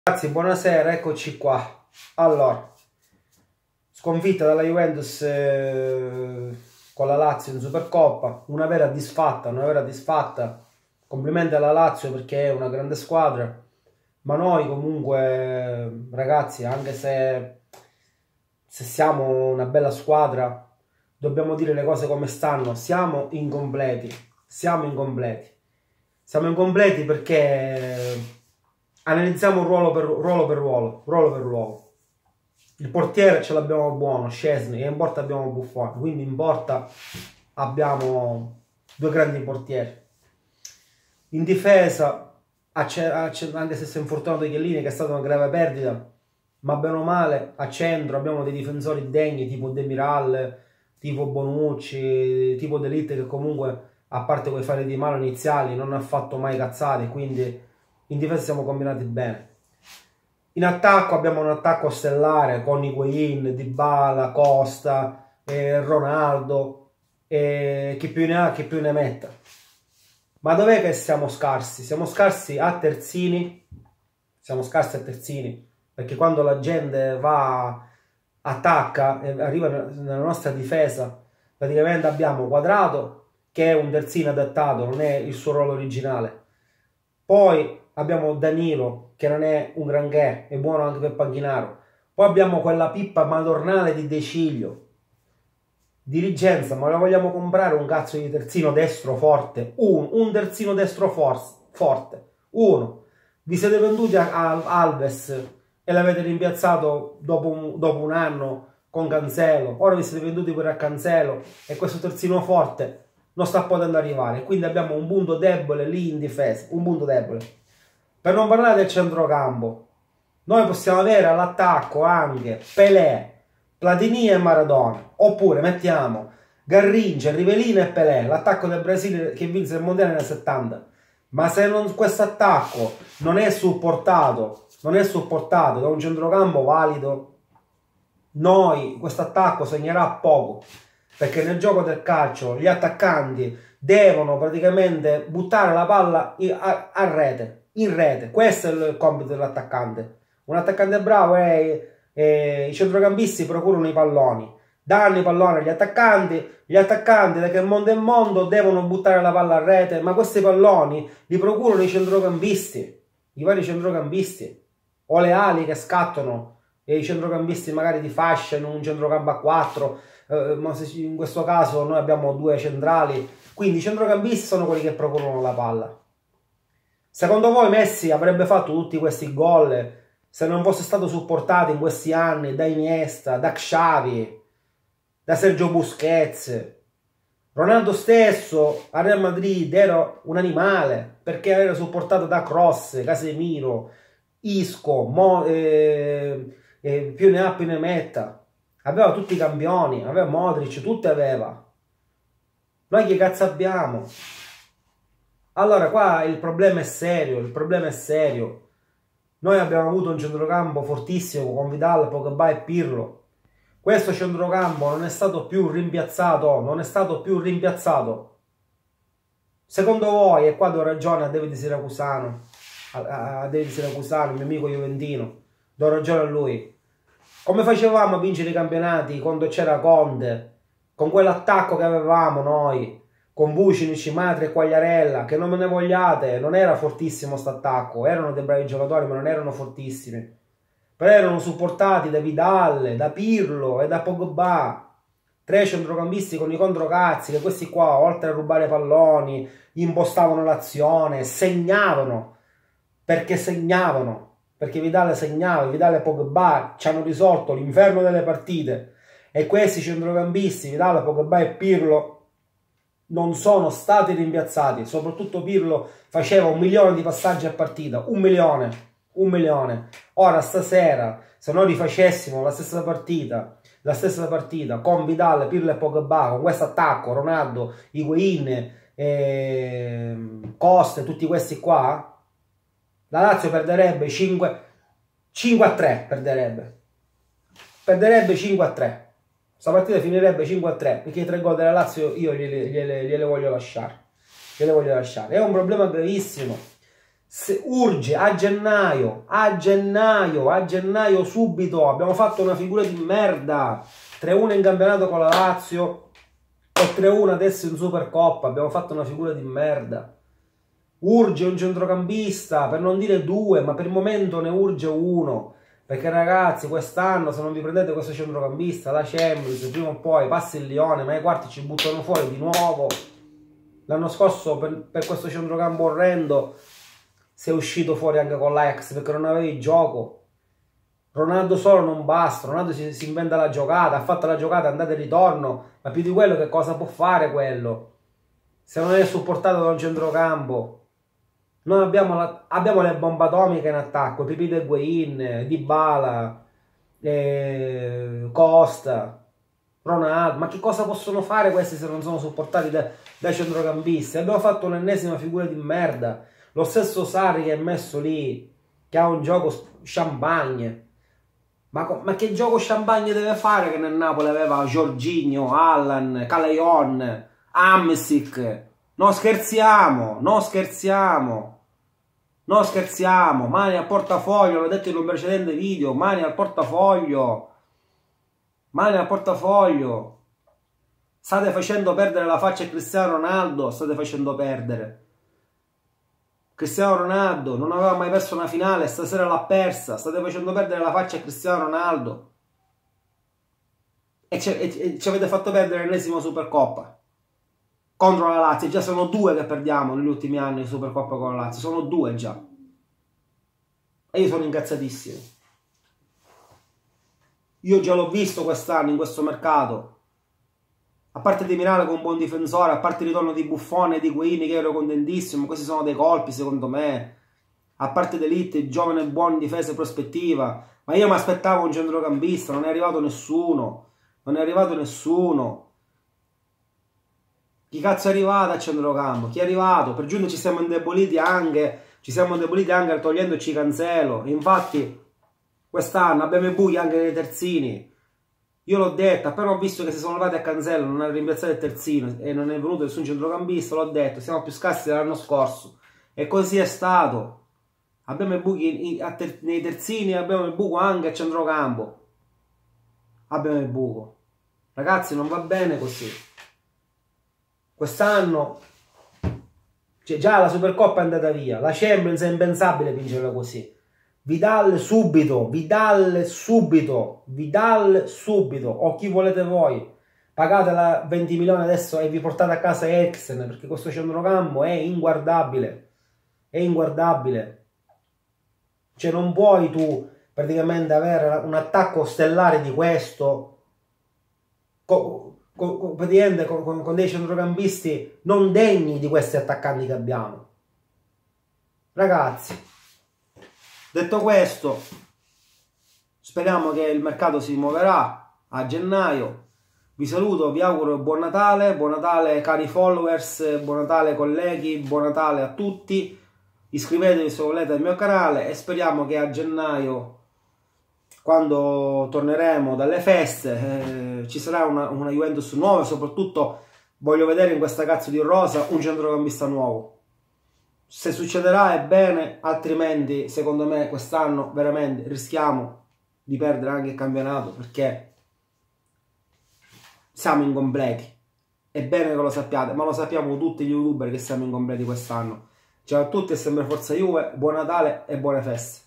Ragazzi, buonasera, eccoci qua. Allora, sconfitta dalla Juventus con la Lazio in Supercoppa, una vera disfatta. Complimenti alla Lazio perché è una grande squadra, ma noi comunque, ragazzi, anche se siamo una bella squadra, dobbiamo dire le cose come stanno. Siamo incompleti. Siamo incompleti perché analizziamo ruolo per ruolo. Il portiere ce l'abbiamo buono, Szczesny, e in porta abbiamo Buffon, quindi in porta abbiamo due grandi portieri. In difesa, anche se si è infortunato Chiellini, che è stata una grave perdita, ma bene o male, a centro abbiamo dei difensori degni, tipo Demiral, tipo Bonucci, tipo De Ligt, che comunque, a parte quei falli di mano iniziali, non ha fatto mai cazzate, quindi in difesa siamo combinati bene. In attacco abbiamo un attacco stellare con Higuain, Dybala, Costa, Ronaldo, chi più ne ha, chi più ne metta. Ma dov'è che siamo scarsi? Siamo scarsi a terzini, perché quando la gente attacca e arriva nella nostra difesa, praticamente abbiamo Quadrato, che è un terzino adattato, non è il suo ruolo originale. Poi abbiamo Danilo, che non è un granché, è buono anche per Panchinaro. Poi abbiamo quella pippa madornale di De Sciglio. Dirigenza, ma la vogliamo comprare un cazzo di terzino destro forte? Un terzino destro forte. Uno. Vi siete venduti a Alves e l'avete rimpiazzato dopo un anno con Cancelo. Ora vi siete venduti pure a Cancelo e questo terzino forte non sta potendo arrivare. Quindi abbiamo un punto debole lì in difesa. Un punto debole. Per non parlare del centrocampo, noi possiamo avere all'attacco anche Pelé, Platini e Maradona. Oppure mettiamo Garrincha, Rivellino e Pelé, l'attacco del Brasile che vinse il mondiale nel 70. Ma se questo attacco non è supportato da un centrocampo valido, noi questo attacco segnerà poco. Perché nel gioco del calcio gli attaccanti devono praticamente buttare la palla in rete. Questo è il compito dell'attaccante. Un attaccante bravo i centrocampisti procurano i palloni, danno i palloni agli attaccanti. Gli attaccanti da che mondo è mondo devono buttare la palla a rete, ma questi palloni li procurano i centrocampisti, i vari centrocampisti, o le ali che scattano e i centrocampisti magari di fascia in un centrocampo a 4. Ma in questo caso noi abbiamo due centrali, quindi i centrocampisti sono quelli che procurano la palla. Secondo voi Messi avrebbe fatto tutti questi gol se non fosse stato supportato in questi anni da Iniesta, da Xavi, da Sergio Busquets? Ronaldo stesso a Real Madrid era un animale perché era supportato da Kroos, Casemiro, Isco, più ne ha più ne metta. Aveva tutti i campioni, aveva Modric, tutti aveva. Noi che cazzo abbiamo? Allora qua il problema è serio, Noi abbiamo avuto un centrocampo fortissimo con Vidal, Pogba e Pirlo. Questo centrocampo non è stato più rimpiazzato, Secondo voi, e qua do ragione a David Siracusano, il mio amico juventino, do ragione a lui. Come facevamo a vincere i campionati quando c'era Conte, con quell'attacco che avevamo noi, con Vucinic, Matri e Quagliarella, che non me ne vogliate, non era fortissimo st'attacco, erano dei bravi giocatori ma non erano fortissimi, però erano supportati da Vidal, da Pirlo e da Pogba, tre centrocampisti con i controcazzi, che questi qua, oltre a rubare palloni, impostavano l'azione, segnavano, perché Vidal segnava, Vidal e Pogba ci hanno risolto l'inferno delle partite, e questi centrocampisti, Vidal, Pogba e Pirlo, non sono stati rimpiazzati. Soprattutto Pirlo faceva 1 milione di passaggi a partita, 1 milione. Ora stasera, se noi rifacessimo la stessa partita con Vidal, Pirlo e Pogba, con questo attacco, Ronaldo, Higuain, Costa, tutti questi qua, la Lazio perderebbe 5-3, perderebbe 5-3. Questa partita finirebbe 5-3, perché i 3 gol della Lazio io gliele voglio lasciare. È un problema gravissimo. urge a gennaio subito. Abbiamo fatto una figura di merda, 3-1 in campionato con la Lazio e 3-1 adesso in Supercoppa, abbiamo fatto una figura di merda. Urge un centrocampista, per non dire 2, ma per il momento ne urge 1, perché ragazzi quest'anno se non vi prendete questo centrocampista, la Champions prima o poi passa il Lione, ma ai quarti ci buttano fuori di nuovo. L'anno scorso per questo centrocampo orrendo si è uscito fuori anche con l'Ajax perché non avevi gioco. Ronaldo solo non basta, Ronaldo si inventa la giocata, ha fatto la giocata andata e ritorno, ma più di quello che cosa può fare quello? Se non è supportato da un centrocampo. Noi abbiamo le bombe atomiche in attacco, Pipì De Higuaín, Dybala, Costa, Ronaldo, ma che cosa possono fare questi se non sono supportati dai centrocampisti? Abbiamo fatto un'ennesima figura di merda. Lo stesso Sarri che è messo lì, che ha un gioco champagne. Ma che gioco champagne deve fare che nel Napoli aveva Jorginho, Allan, Calejon, Hamsik? Non scherziamo, non scherziamo. Non scherziamo, mani al portafoglio, l'ho detto in un precedente video, mani al portafoglio. Mani al portafoglio. State facendo perdere la faccia a Cristiano Ronaldo, state facendo perdere. Cristiano Ronaldo non aveva mai perso una finale, stasera l'ha persa, state facendo perdere la faccia a Cristiano Ronaldo. E ci avete fatto perdere l'ennesima Supercoppa contro la Lazio. Già sono 2 che perdiamo negli ultimi anni in Supercoppa con la Lazio, sono 2 già. E io sono incazzatissimo. Io già l'ho visto quest'anno in questo mercato. A parte Di Mirale con un buon difensore, a parte il ritorno di Buffon e di Higuaín che ero contentissimo, questi sono dei colpi secondo me. A parte D'Elite, giovane buon difesa e prospettiva. Ma io mi aspettavo un centrocampista, non è arrivato nessuno. Non è arrivato nessuno. Chi cazzo è arrivato a centrocampo? Chi è arrivato? Per giunta ci siamo indeboliti anche togliendoci Cancelo. Infatti quest'anno abbiamo i buchi anche nei terzini. Io l'ho detto, appena ho visto che si sono levati a Cancelo, non ha rimpiazzato il terzino e non è venuto nessun centrocampista, l'ho detto, siamo più scarsi dell'anno scorso. E così è stato. Abbiamo i buchi nei terzini, abbiamo il buco anche a centrocampo. Abbiamo il buco. Ragazzi, non va bene così. Quest'anno già la Supercoppa è andata via, la Champions è impensabile vincerla così. Vidal subito, Vidal subito, Vidal subito, o chi volete voi, pagatela 20 milioni adesso e vi portate a casa Eriksen, perché questo centrocampo è inguardabile, è inguardabile. Cioè non puoi tu praticamente avere un attacco stellare di questo con dei centrocampisti non degni di questi attaccanti che abbiamo. Ragazzi, detto questo, speriamo che il mercato si muoverà a gennaio. Vi saluto, vi auguro buon Natale cari followers, buon Natale colleghi, buon Natale a tutti. Iscrivetevi se volete al mio canale e speriamo che a gennaio, quando torneremo dalle feste, ci sarà una Juventus nuova e soprattutto voglio vedere in questa cazzo di rosa un centrocampista nuovo. Se succederà è bene, altrimenti secondo me quest'anno veramente rischiamo di perdere anche il campionato perché siamo incompleti. È bene che lo sappiate, ma lo sappiamo tutti gli youtuber che siamo incompleti quest'anno. Ciao a tutti e sempre Forza Juve, buon Natale e buone feste.